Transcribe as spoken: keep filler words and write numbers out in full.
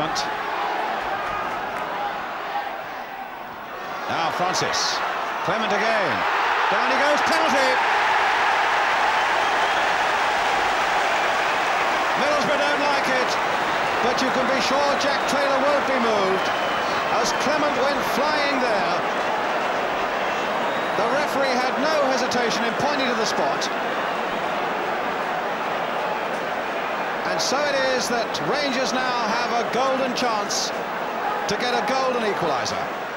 Clement. Now Francis. Clement again. Down he goes, penalty! Middlesbrough don't like it, but you can be sure Jack Taylor won't be moved, as Clement went flying there. The referee had no hesitation in pointing to the spot. And so it is that Rangers now have a golden chance to get a golden equaliser.